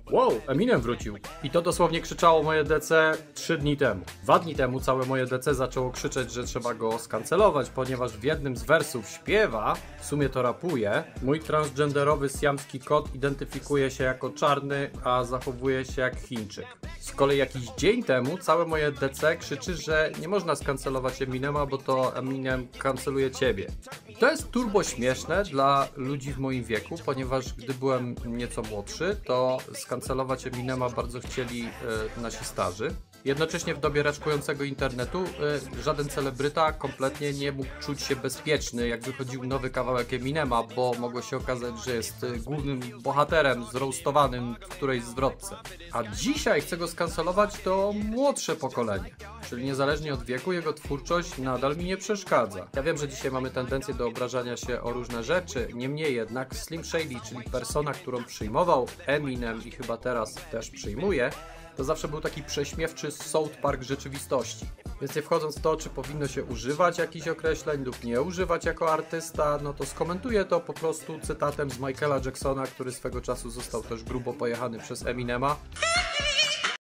Wow, Eminem wrócił. I to dosłownie krzyczało moje DC 3 dni temu. 2 dni temu całe moje DC zaczęło krzyczeć, że trzeba go skancelować, ponieważ w jednym z wersów śpiewa, w sumie to rapuje: mój transgenderowy siamski kot identyfikuje się jako czarny, a zachowuje się jak Chińczyk. Z kolei jakiś dzień temu całe moje DC krzyczy, że nie można skancelować Eminema, bo to Eminem kanceluje ciebie. To jest turbo śmieszne dla ludzi w moim wieku, ponieważ gdy byłem nieco młodszy, to skancelować Eminema bardzo chcieli nasi starzy. Jednocześnie w dobie raczkującego internetu żaden celebryta kompletnie nie mógł czuć się bezpieczny, jak wychodził nowy kawałek Eminema, bo mogło się okazać, że jest głównym bohaterem zroastowanym w którejś zwrotce. A dzisiaj chcę go skancelować to młodsze pokolenie, czyli niezależnie od wieku jego twórczość nadal mi nie przeszkadza. Ja wiem, że dzisiaj mamy tendencję do obrażania się o różne rzeczy, niemniej jednak Slim Shady, czyli persona, którą przyjmował Eminem i chyba teraz też przyjmuje, to zawsze był taki prześmiewczy South Park rzeczywistości. Więc nie wchodząc w to, czy powinno się używać jakichś określeń lub nie używać jako artysta, no to skomentuję to po prostu cytatem z Michaela Jacksona, który swego czasu został też grubo pojechany przez Eminema.